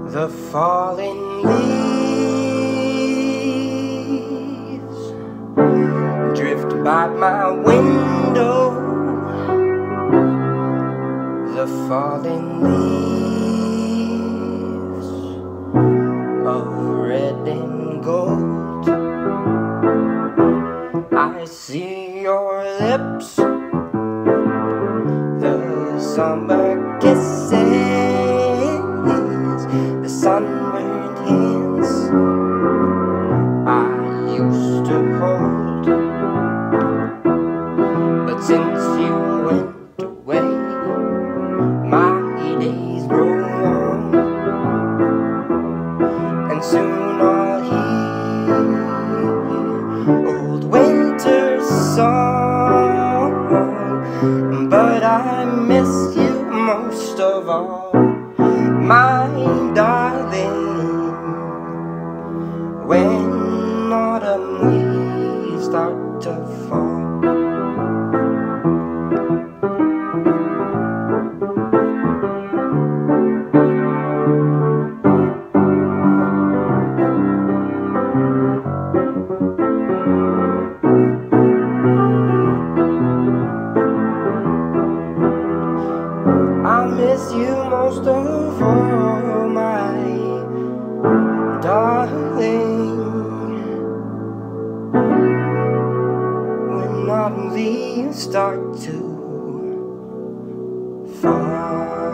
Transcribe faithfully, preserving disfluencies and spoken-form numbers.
The falling leaves drift by my window. The falling leaves of red and gold. I see your lips, the summer kisses, the sunburned hands I used to hold. But since you went away, my days grow long, and soon I'll hear old winter's song. But I miss you most of all, my darling, when autumn leaves start to fall. I miss you most of all, my darling, when autumn leaves start to fall.